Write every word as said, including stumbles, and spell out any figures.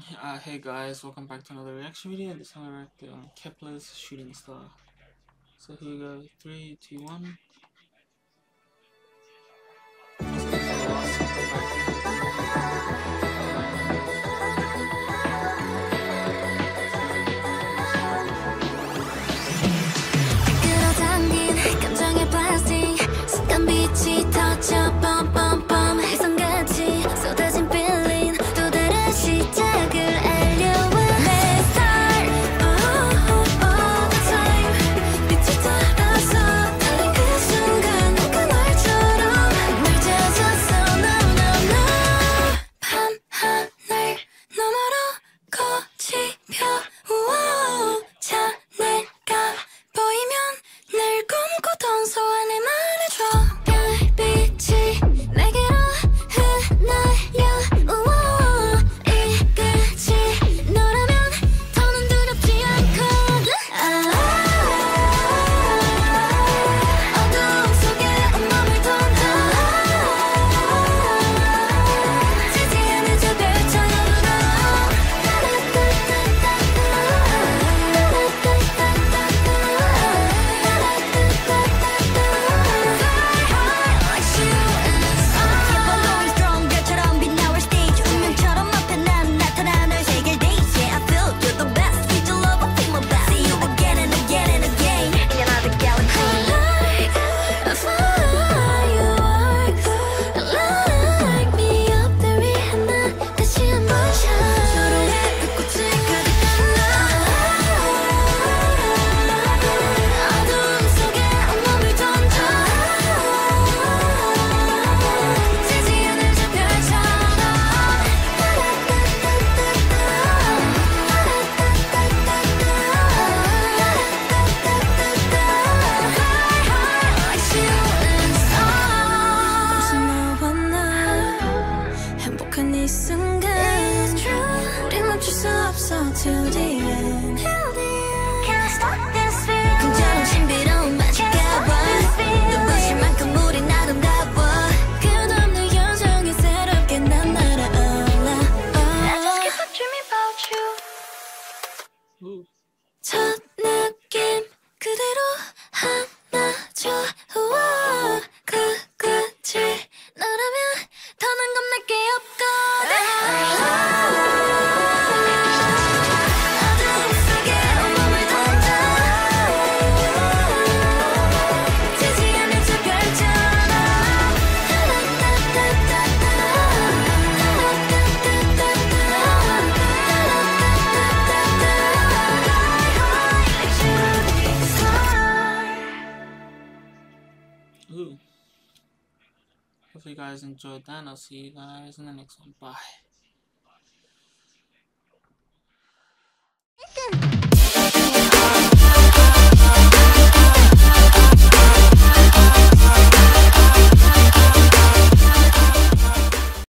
Uh, hey guys, welcome back to another reaction video. This time I reacted on Kep1er's Shooting Star. So here we go, three, two, one. 끌어당긴 감정의 플라스틱 습관 빛이 터져 뻔뻔뻔 혜성같이 쏟아진 빌린 또 다른 시작을 알려와 내 스타일 all the time 빛이 따라서 달린 그 순간 내가 너처럼 날 찾았어 no no no 밤하늘 너머로 꽃이 펴 자 내가 보이면 늘 꿈꾸던 소원을 말해줘 별빛이 내게로 흩날려 우와 이 끝이 너라면 더는 두렵지 않거든 어둠 속에 온몸을 던져 지지 않는 저 별처럼 이 순간 우리 멈출 수 없어 till the end Can't stop this feeling 굉장히 신비로운 magic hour 눈부실 만큼 우린 아름다워 끝없는 여정에 새롭게 난 날아올라 I just keep on dreaming about you 첫 느낌 그대로 안아줘 우와 그 끝이 너라면 더는 겁날 게 없고 Ooh. Hope you guys enjoyed that, and I'll see you guys in the next one. Bye.